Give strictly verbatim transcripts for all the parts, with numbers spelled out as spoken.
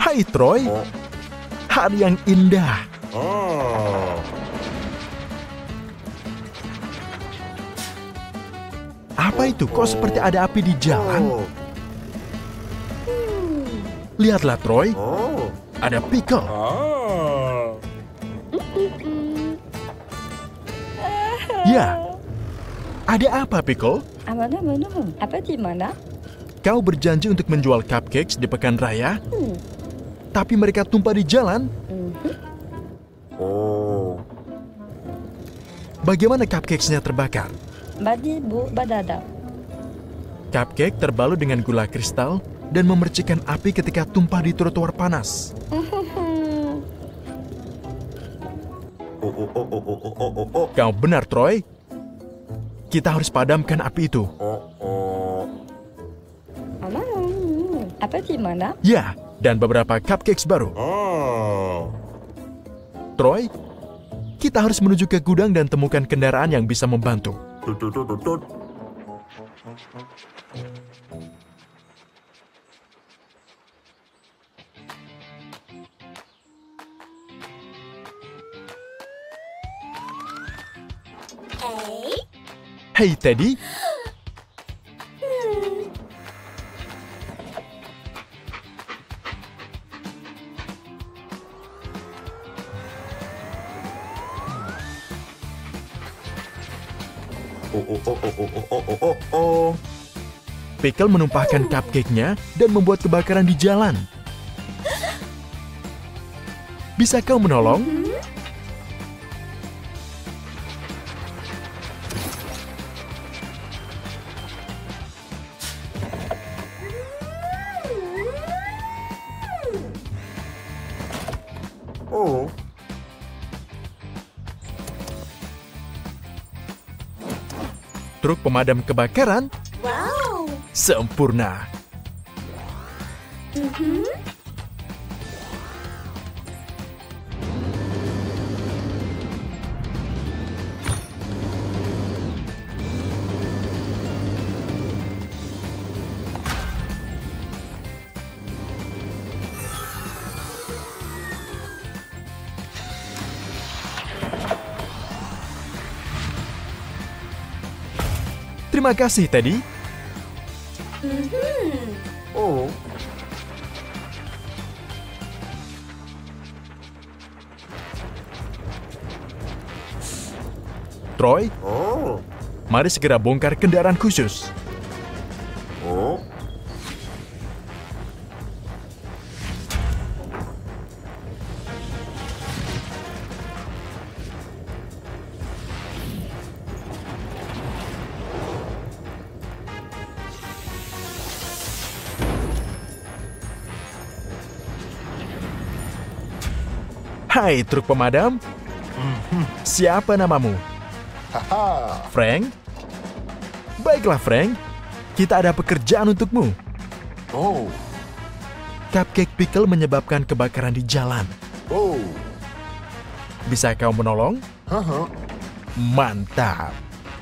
Hai Troy, hari yang indah. Apa itu? Kok seperti ada api di jalan? Lihatlah Troy, ada Pickle. Ya, ada apa Pickle? Apa di mana? Kau berjanji untuk menjual cupcakes di pekan raya, Hmm. tapi mereka tumpah di jalan. Bagaimana cupcakes-nya terbakar? Badi bu badada. Cupcake terbalut dengan gula kristal dan memercikan api ketika tumpah di trotoar panas. Kau benar, Troy. Kita harus padamkan api itu. Apa di mana? Ya, dan beberapa cupcakes baru. Troy, kita harus menuju ke gudang dan temukan kendaraan yang bisa membantu. Hey Teddy, Pickle menumpahkan cupcake-nya dan membuat kebakaran di jalan. Bisa kau menolong? Truk pemadam kebakaran sempurna. Terima kasih, Teddy. Troy, mari segera bongkar kendaraan khusus. Hai, truk pemadam. Siapa namamu? Frank? Baiklah, Frank. Kita ada pekerjaan untukmu. Oh. Cupcake Pickle menyebabkan kebakaran di jalan. Oh. Bisa kau menolong? Haha. Mantap.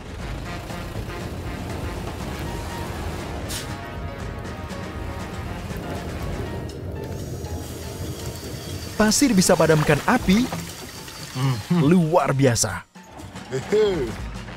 Pasir bisa padamkan api. Luar biasa. Hehe.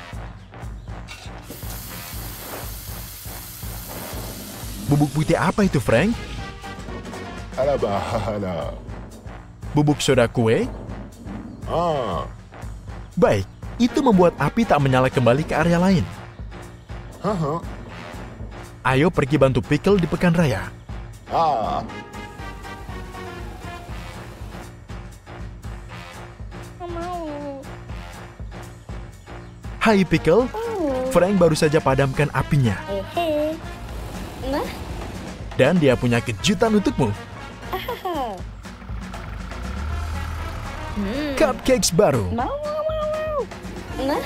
Bubuk putih apa itu, Frank? Hala bahala. Bubuk soda kue? Ah. Baik, itu membuat api tak menyala kembali ke area lain. Haha. Ayo pergi bantu Pickle di pekan raya. Ah. Hai Pickle, Frank baru saja padamkan apinya. Hehe. Nah, Dan dia punya kejutan untukmu. Cupcakes baru. mau mau mau. Nah,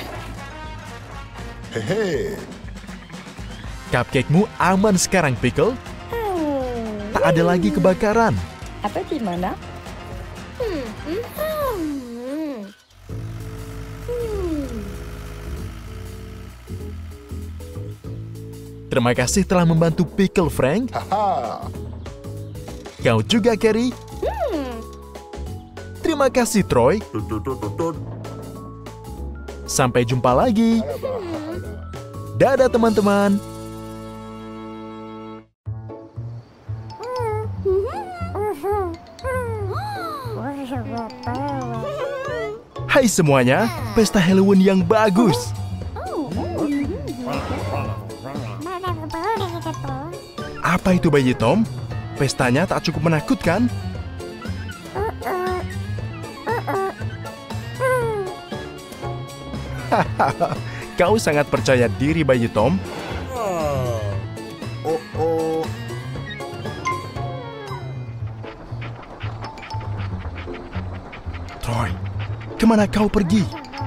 Hehe. Cupcake-mu aman sekarang, Pickle. hmm. Tak ada lagi kebakaran. Apa di mana? Hmm. Hmm. Hmm. Hmm. Terima kasih telah membantu Pickle, Frank. Haha. Kau juga, Carrie. Terima kasih, Troy. Sampai jumpa lagi. Dadah, teman-teman. Hai semuanya, pesta Halloween yang bagus. Apa itu, Bayi Tom? Pestanya tak cukup menakutkan? Hahaha, kau sangat percaya diri, Bayi Tom. Oh, oh. Troy, kemana kau pergi?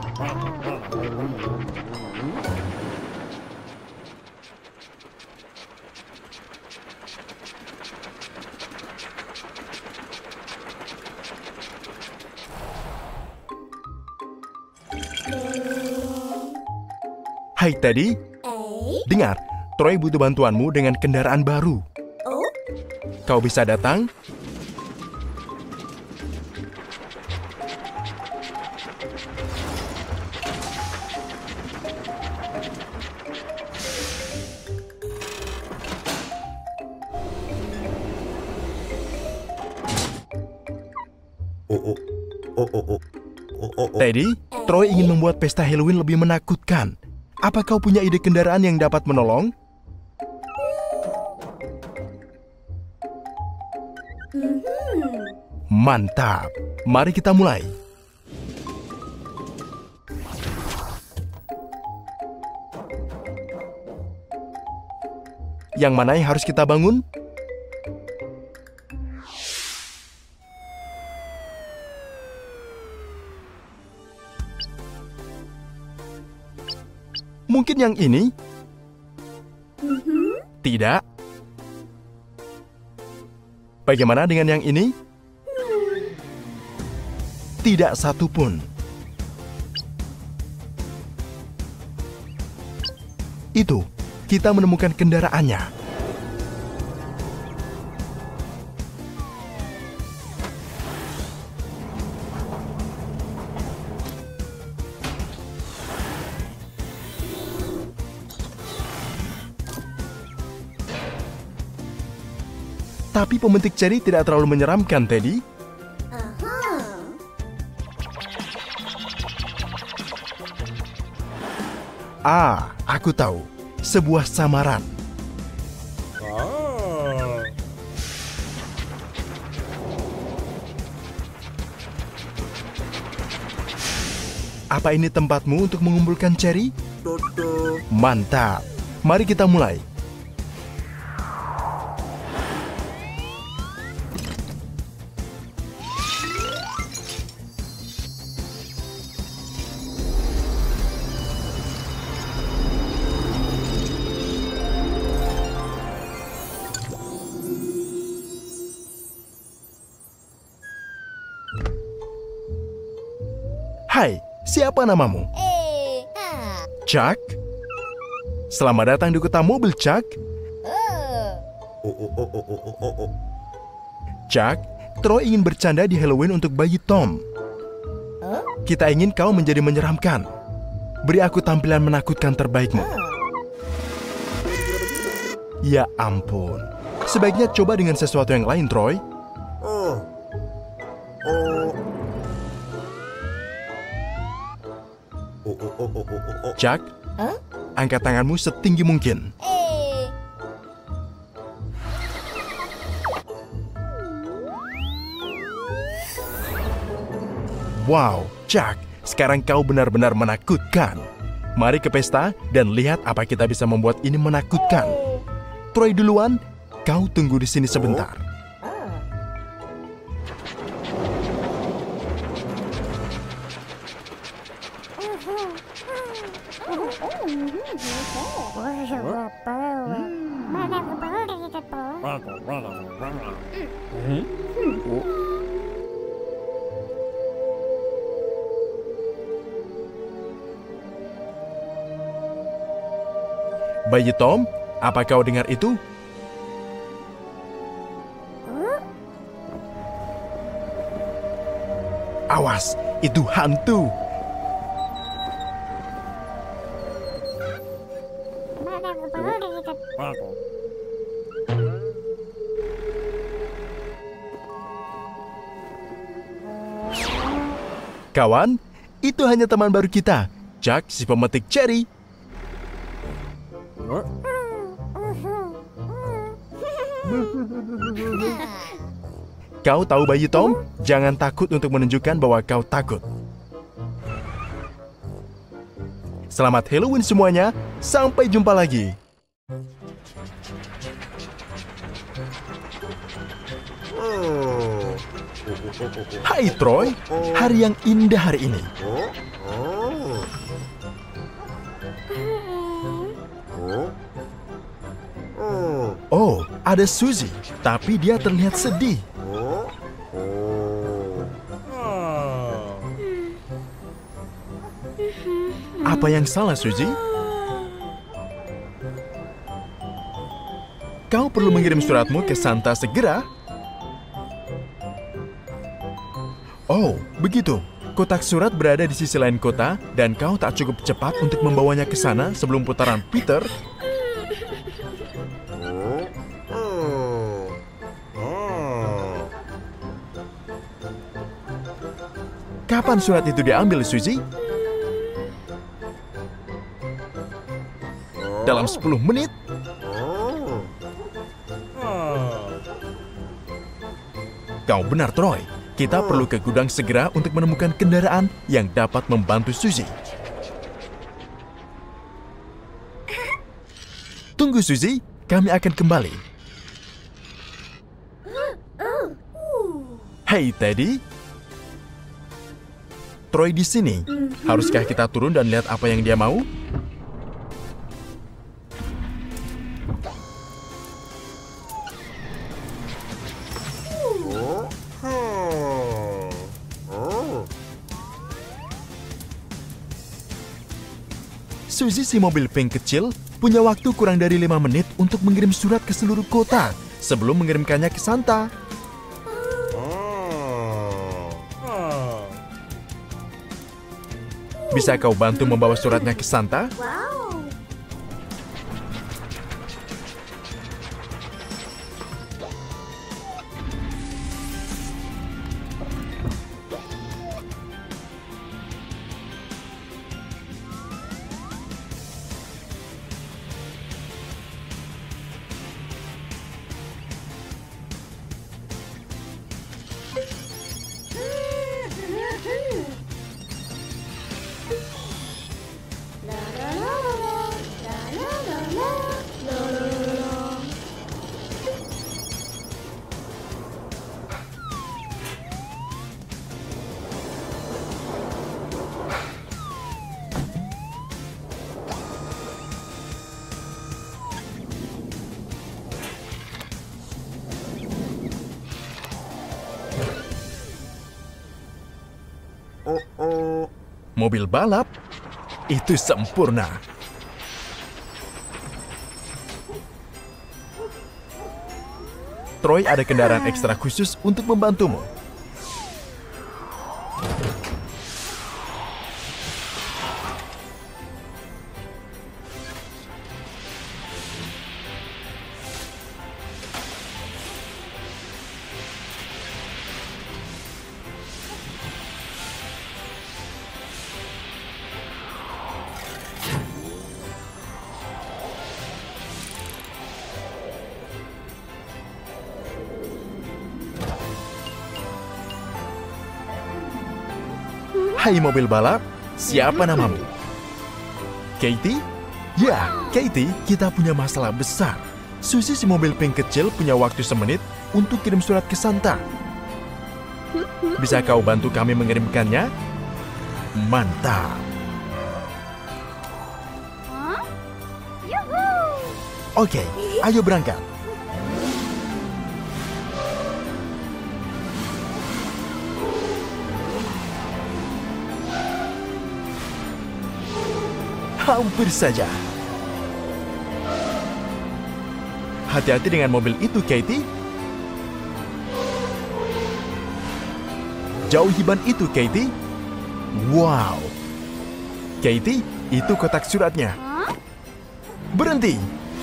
Hai Teddy, dengar, Troy butuh bantuanmu dengan kendaraan baru. Kau bisa datang? Teddy, Troy ingin membuat pesta Halloween lebih menakutkan. Apa kau punya ide kendaraan yang dapat menolong? Mantap. Mari kita mulai. Yang mana yang harus kita bangun? Mungkin yang ini? Tidak. Bagaimana dengan yang ini? Tidak satu pun. Itu, kita menemukan kendaraannya. Tapi pemetik ceri tidak terlalu menyeramkan, Teddy. Ah, aku tahu. Sebuah samaran. Apa ini tempatmu untuk mengumpulkan ceri? Mantap. Mari kita mulai. Hai, siapa namamu? Chuck? Selamat datang di kota mobil, Chuck. Chuck, Troy ingin bercanda di Halloween untuk Bayi Tom. Kita ingin kau menjadi menyeramkan. Beri aku tampilan menakutkan terbaikmu. Ya ampun. Sebaiknya coba dengan sesuatu yang lain, Troy. Chuck, angkat tanganmu setinggi mungkin. Wow, Chuck, sekarang kau benar-benar menakutkan. Mari ke pesta dan lihat apa kita bisa membuat ini menakutkan. Troy duluan, kau tunggu di sini sebentar. Bayi Tom, apa kau dengar itu? Awas, itu hantu. Kawan, itu hanya teman baru kita, Jack si pemetik ceri. Kau tahu bayi Tom? Jangan takut untuk menunjukkan bahwa kau takut. Selamat Halloween semuanya, sampai jumpa lagi. Hai Troy, hari yang indah hari ini. Oh, ada Suzy, tapi dia terlihat sedih. Apa yang salah, Suzy? Kau perlu mengirim suratmu ke Santa segera. Oh, begitu. Kotak surat berada di sisi lain kota, dan kau tak cukup cepat untuk membawanya ke sana sebelum putaran Peter. Kapan surat itu diambil, Suzy? Dalam sepuluh menit? Kau benar, Troy. Kita perlu ke gudang segera untuk menemukan kendaraan yang dapat membantu Suzy. Tunggu, Suzy. Kami akan kembali. Hey, Teddy. Troy di sini. Haruskah kita turun dan lihat apa yang dia mau? Suzy si mobil pink kecil punya waktu kurang dari lima menit untuk mengirim surat ke seluruh kota sebelum mengirimkannya ke Santa. Bisa kau bantu membawa suratnya ke Santa? Mobil balap? Itu sempurna. Troy ada kendaraan ekstra khusus untuk membantumu. Hai mobil balap, siapa namamu? Katie? Ya, Katie, kita punya masalah besar. Suzy si mobil pink kecil punya waktu semenit untuk kirim surat ke Santa. Bisa kau bantu kami mengirimkannya? Mantap. Oke, ayo berangkat. Hampir saja. Hati-hati dengan mobil itu, Katie. Jauhi ban itu, Katie. Wow. Katie, itu kotak suratnya. Berhenti.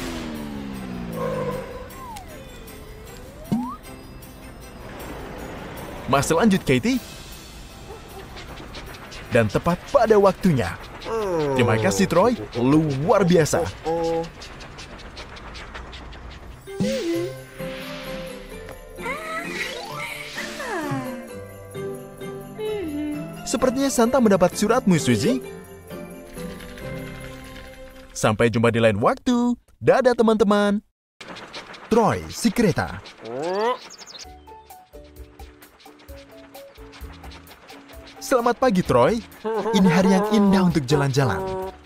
Masa lanjut, Katie. Dan tepat pada waktunya. Terima kasih, Troy. Luar biasa. Sepertinya Santa mendapat suratmu, Suzy. Sampai jumpa di lain waktu. Dadah, teman-teman. Troy, si kereta. Selamat pagi, Troy. Ini hari yang indah untuk jalan-jalan.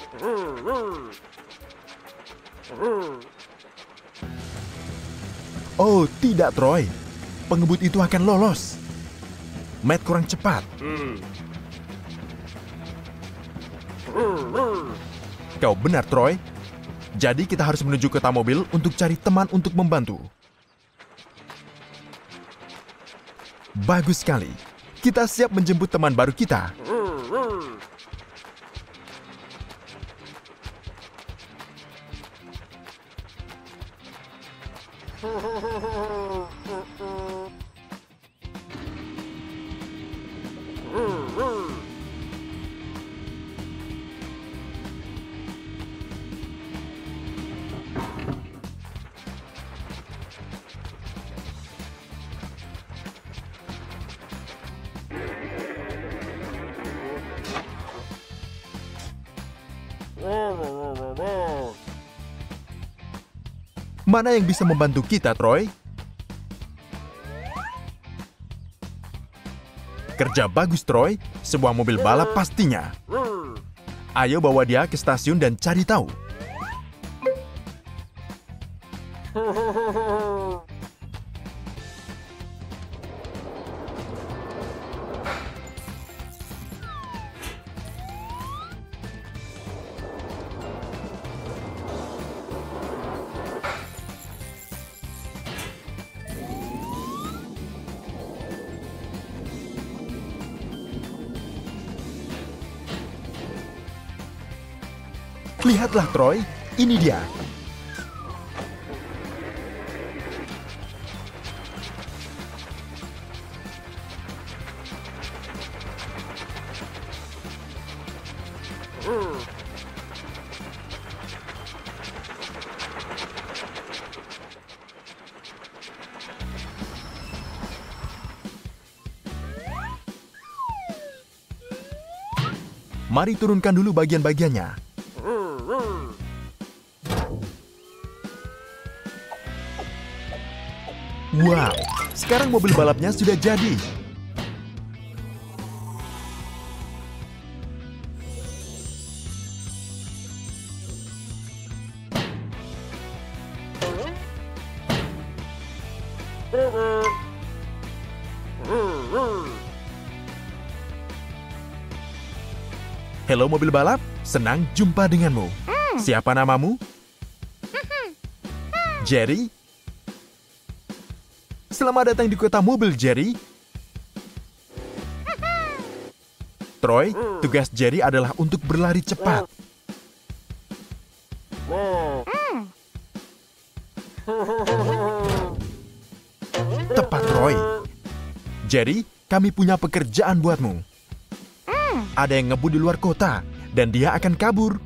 Oh, tidak, Troy. Pengebut itu akan lolos. Matt kurang cepat. Kau benar, Troy. Jadi kita harus menuju kota mobil untuk cari teman untuk membantu. Bagus sekali. Kita siap menjemput teman baru kita. Mana yang bisa membantu kita, Troy? Kerja bagus, Troy. Sebuah mobil balap pastinya. Ayo bawa dia ke stasiun dan cari tahu. Lihatlah, Troy. Ini dia. Mari turunkan dulu bagian-bagiannya. Wow, sekarang mobil balapnya sudah jadi. Halo mobil balap, senang jumpa denganmu. Siapa namamu? Jerry? Selamat datang di kota mobil, Jerry. Troy, tugas Jerry adalah untuk berlari cepat. Tepat, Troy. Jerry, kami punya pekerjaan buatmu. Ada yang ngebut di luar kota, dan dia akan kabur.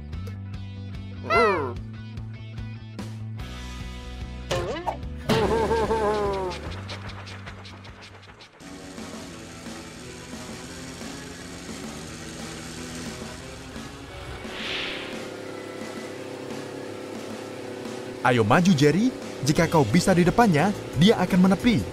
Ayo maju, Jerry. Jika kau bisa di depannya, dia akan menepi.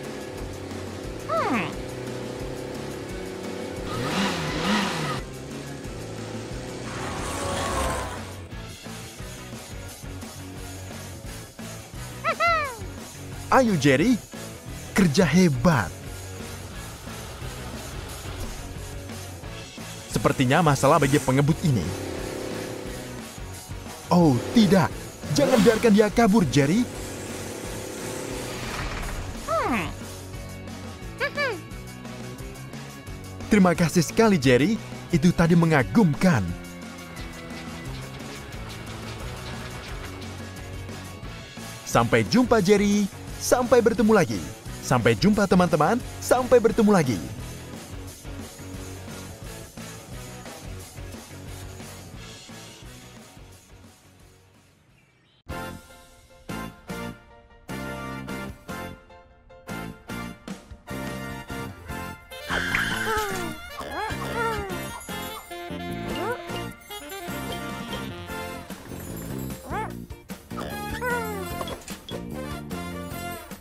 Ayo, Jerry. Kerja hebat. Sepertinya masalah bagi pengebut ini. Oh, tidak. Jangan biarkan dia kabur, Jerry. Terima kasih sekali, Jerry. Itu tadi mengagumkan. Sampai jumpa, Jerry. Sampai bertemu lagi. Sampai jumpa, teman-teman. Sampai bertemu lagi.